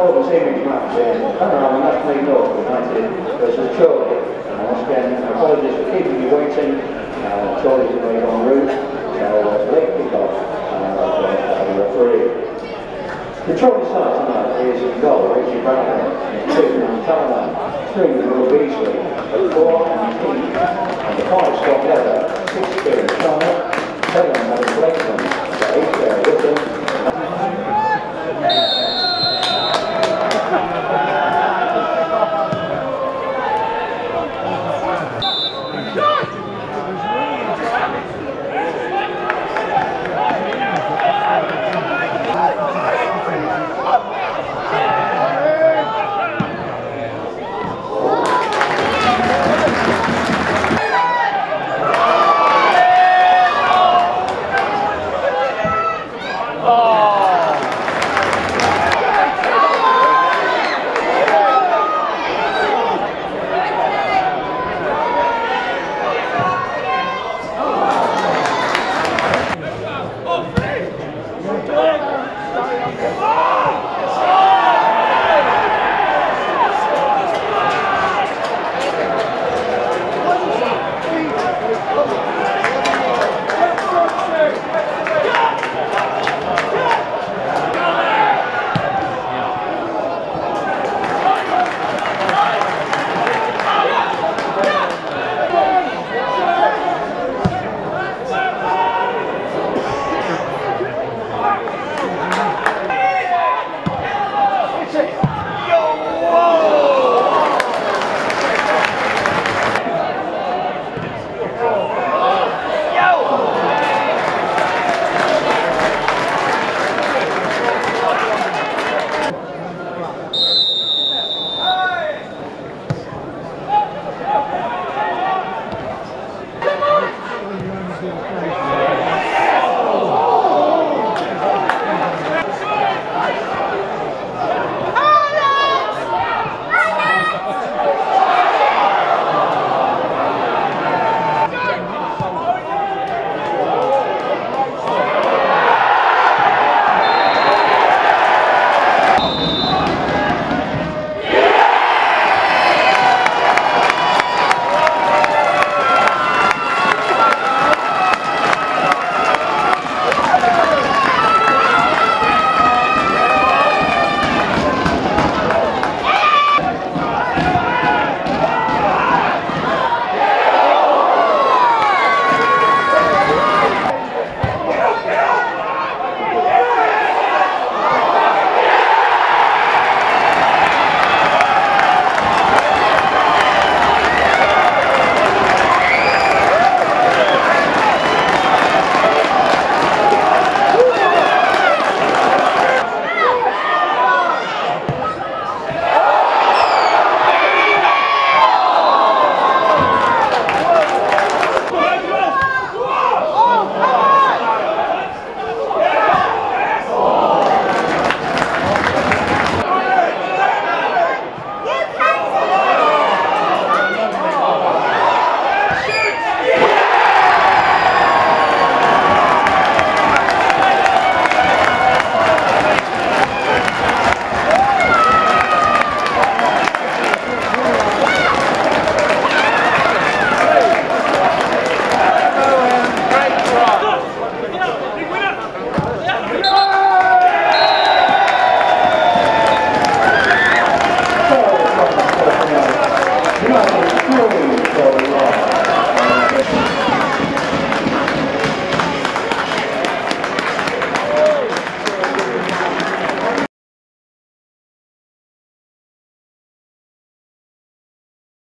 call this evening's match in Panorama National North United versus Chorley. And once again, apologies for keeping you waiting. Chorley's away en route, so it's late kick-off by the referee. The Chorley side tonight is in goal, Richie Bradley, 2 Montana, 3 Will Beasley, 4 and Keith, and the 5 Scott Leather, 6 Kieran Charlotte, 7 Adam Blakeman, 8 Sarah Whitton,